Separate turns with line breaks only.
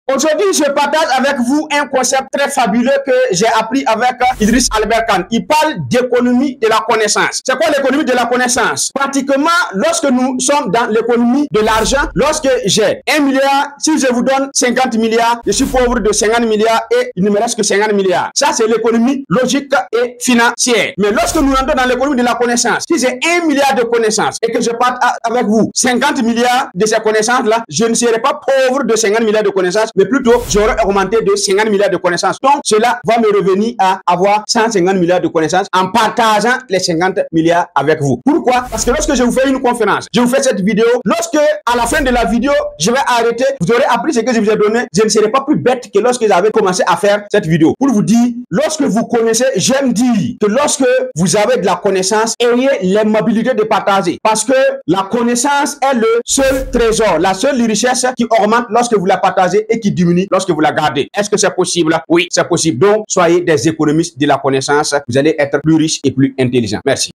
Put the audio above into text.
Aujourd'hui, je partage avec vous un concept très fabuleux que j'ai appris avec Idriss Albert Khan. Il parle d'économie de la connaissance. C'est quoi l'économie de la connaissance? Pratiquement, lorsque nous sommes dans l'économie de l'argent, lorsque j'ai 1 milliard, si je vous donne 50 milliards, je suis pauvre de 50 milliards et il ne me reste que 50 milliards. Ça, c'est l'économie logique et financière. Mais lorsque nous rentrons dans l'économie de la connaissance, si j'ai 1 milliard de connaissances et que je partage avec vous 50 milliards de ces connaissances-là, je ne serai pas pauvre de 50 milliards de connaissances, mais plutôt j'aurai augmenté de 50 milliards de connaissances. Donc, cela va me revenir à avoir 150 milliards de connaissances en partageant les 50 milliards avec vous. Pourquoi? Parce que lorsque je vous fais une conférence, je vous fais cette vidéo, lorsque à la fin de la vidéo, je vais arrêter, vous aurez appris ce que je vous ai donné, je ne serai pas plus bête que lorsque j'avais commencé à faire cette vidéo. Pour vous dire, lorsque vous connaissez, j'aime dire que lorsque vous avez de la connaissance, ayez l'aimabilité de partager. Parce que la connaissance est le seul trésor, la seule richesse qui augmente lorsque vous la partagez et qui diminue lorsque vous la gardez. Est-ce que c'est possible? Oui, c'est possible. Donc, soyez des économistes de la connaissance. Vous allez être plus riches et plus intelligents. Merci.